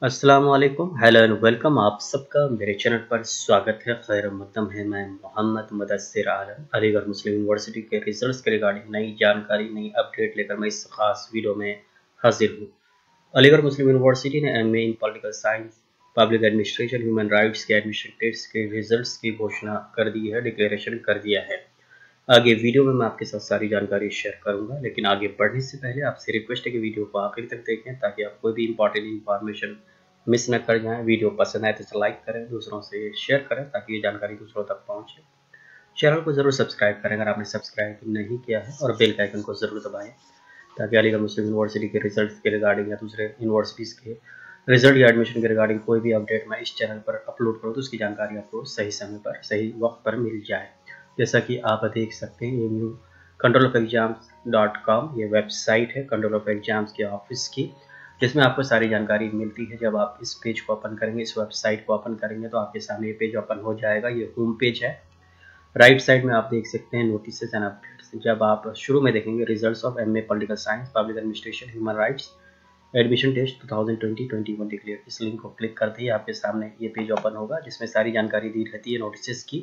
अस्सलाम वालेकुम, hello and welcome. आप सबका मेरे चैनल पर स्वागत है। खैर मकदम है। मैं मोहम्मद मुदस्सिर आलम अलीगढ़ मुस्लिम यूनिवर्सिटी के रिजल्ट्स के रिगार्डिंग नई जानकारी, नई अपडेट लेकर मैं इस खास वीडियो में हाजिर हूँ। अलीगढ़ मुस्लिम यूनिवर्सिटी ने MA in political science, public administration, human rights के एडमिशन टेस्ट के रिजल्ट्स की घोषणा कर दी है, डिक्लेरेशन कर दिया है। आगे वीडियो में मैं आपके साथ सारी जानकारी शेयर करूंगा, लेकिन आगे बढ़ने से पहले आपसे रिक्वेस्ट है कि वीडियो को आखिर तक देखें ताकि आप कोई भी इंपॉर्टेंट इंफॉर्मेशन मिस न कर जाएं। वीडियो पसंद आए तो इसे लाइक करें, दूसरों से शेयर करें ताकि ये जानकारी दूसरों तक पहुंचे। चैनल को जरूर सब्सक्राइब करें अगर आपने सब्सक्राइब नहीं किया है, और बेल के आइकन को जरूर दबाएं ताकि अलीगढ़ मुस्लिम यूनिवर्सिटी के रिजल्ट के रिगार्डिंग या दूसरे यूनिवर्सिटीज़ के रिजल्ट या एडमिशन के रिगार्डिंग कोई भी अपडेट मैं इस चैनल पर अपलोड करूँ तो उसकी जानकारी आपको सही समय पर, सही वक्त पर मिल जाए। जैसा कि आप देख सकते हैं, ये न्यू controlofexams.com ये वेबसाइट है कंट्रोल ऑफ एग्जाम्स के ऑफिस की, जिसमें आपको सारी जानकारी मिलती है। जब आप इस पेज को ओपन करेंगे, इस वेबसाइट को ओपन करेंगे तो आपके सामने ये पेज ओपन हो जाएगा। ये होम पेज है। राइट साइड में आप देख सकते हैं नोटिसेस एंड अपडेट्स। जब आप शुरू में देखेंगे results of MA political science, public administration, human rights admission test 2020-21 declare, इस लिंक को क्लिक करते ही आपके सामने ये पेज ओपन होगा, जिसमें सारी जानकारी दी रहती है नोटिसेस की।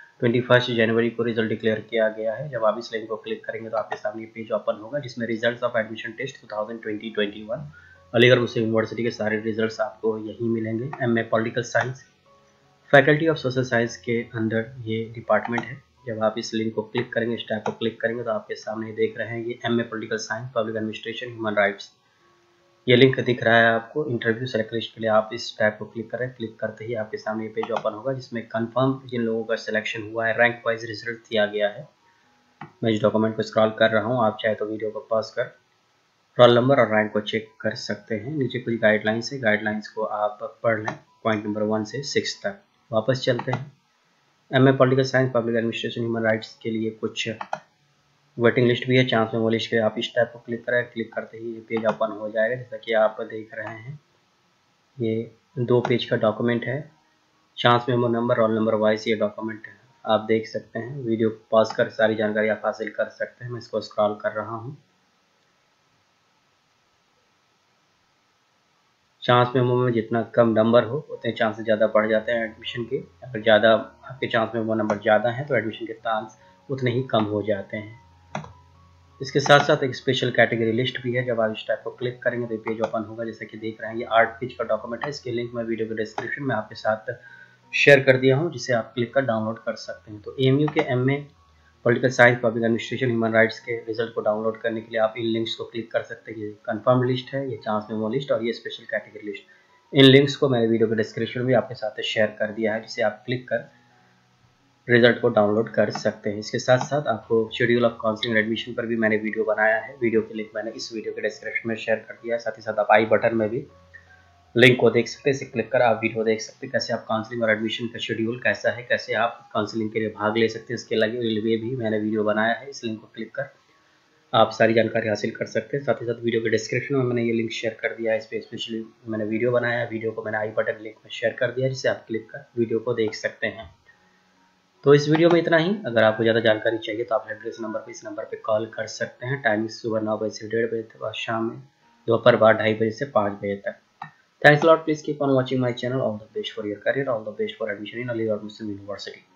21 जनवरी को रिजल्ट डिक्लेयर किया गया है। जब आप इस लिंक को क्लिक करेंगे तो आपके सामने ये पेज ओपन होगा, जिसमें results of admission test 2020-21 Aligarh Muslim University के सारे रिजल्ट्स आपको यहीं मिलेंगे। MA political science, faculty of social science के अंदर ये डिपार्टमेंट है। जब आप इस लिंक को क्लिक करेंगे, इस टैब को क्लिक करेंगे तो आपके सामने देख रहे हैं ये MA political science, public administration, human rights, ये लिंक दिख रहा है आपको। इंटरव्यू सेलेक्ट लिस्ट के लिए आप इस टैब को क्लिक करें। क्लिक करते ही आपके सामने ये पेज ओपन होगा, जिसमें कंफर्म जिन लोगों का सिलेक्शन हुआ है, रैंक वाइज रिजल्ट दिया गया है। मैं इस डॉक्यूमेंट को स्क्रॉल कर रहा हूँ, आप चाहे तो वीडियो को पॉज कर रोल नंबर और रैंक को चेक कर सकते हैं। नीचे कुछ गाइडलाइंस है, गाइडलाइंस को आप पढ़ लें पॉइंट नंबर 1 से 6 तक। वापस चलते हैं। MA political science, public administration, human rights के लिए कुछ वेटिंग लिस्ट भी है, चांस मेमो लिस्ट के। आप इस टाइप को क्लिक करें। क्लिक करते ही ये पेज ओपन हो जाएगा। जैसा कि आप देख रहे हैं, ये 2 पेज का डॉक्यूमेंट है। Chance memo number, roll number wise ये डॉक्यूमेंट है, आप देख सकते हैं। वीडियो पॉज कर सारी जानकारी आप हासिल कर सकते हैं। मैं इसको स्क्रॉल कर रहा हूँ। चांस मेमो में जितना कम नंबर हो उतने चांसेस ज़्यादा बढ़ जाते हैं एडमिशन के। अगर ज़्यादा आपके चांस मेमो नंबर ज़्यादा है तो एडमिशन के चांस उतने ही कम हो जाते हैं। इसके साथ साथ एक स्पेशल कैटेगरी लिस्ट भी है। जब आप इस टाइप को क्लिक करेंगे तो पेज ओपन होगा। जैसे कि देख रहे हैं, ये 8 पेज का डॉक्यूमेंट है। इसके लिंक मैं वीडियो के डिस्क्रिप्शन में आपके साथ शेयर कर दिया हूँ, जिसे आप क्लिक कर डाउनलोड कर सकते हैं। तो एएमयू के MA political science, public administration, human rights के रिजल्ट को डाउनलोड करने के लिए आप इन लिंक्स को क्लिक कर सकते हैं। ये कंफर्म लिस्ट है, ये चांस मेमो लिस्ट और ये स्पेशल कैटेगरी लिस्ट। इन लिंक्स को मैंने वीडियो के डिस्क्रिप्शन में आपके साथ शेयर कर दिया है, जिसे आप क्लिक कर रिजल्ट को डाउनलोड कर सकते हैं। इसके साथ साथ आपको शेड्यूल ऑफ काउंसलिंग एडमिशन पर भी मैंने वीडियो बनाया है। वीडियो की लिंक मैंने इस वीडियो के डिस्क्रिप्शन में शेयर कर दिया है। साथ ही साथ आप आई बटन में भी लिंक को देख सकते हैं। इसे क्लिक कर आप वीडियो देख सकते हैं, कैसे आप काउंसलिंग और एडमिशन का शेड्यूल कैसा है, कैसे आप काउंसलिंग के लिए भाग ले सकते हैं। इसके लिए भी मैंने वीडियो बनाया है। इस लिंक को क्लिक कर आप सारी जानकारी हासिल कर सकते हैं। साथ ही साथ वीडियो के डिस्क्रिप्शन में मैंने ये लिंक शेयर कर दिया है। इस पर स्पेशली मैंने वीडियो बनाया है। वीडियो को मैंने आई बटन लिंक में शेयर कर दिया है, जिसे आप क्लिक कर वीडियो को देख सकते हैं। तो इस वीडियो में इतना ही। अगर आपको ज़्यादा जानकारी चाहिए तो आप हेल्पलाइन नंबर पे, इस नंबर पे कॉल कर सकते हैं। टाइमिंग सुबह 9 बजे से 1:30 बजे तक और शाम में दोपहर बाद 2:30 बजे से 5 बजे तक। Thanks a lot. Please keep on watching my channel. All the best for your career. All the best for admission in Aligarh Muslim University.